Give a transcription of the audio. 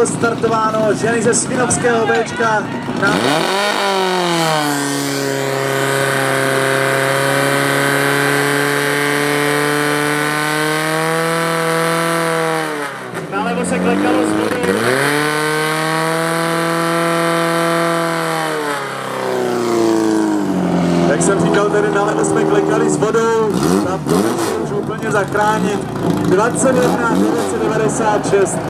startováno, ženy ze Svinovského Bčka. Nalevo se klekalo z vody. Jak jsem říkal, tady nalevo jsme klekali s vodou, tam to nechci už úplně zachránit. 21 996.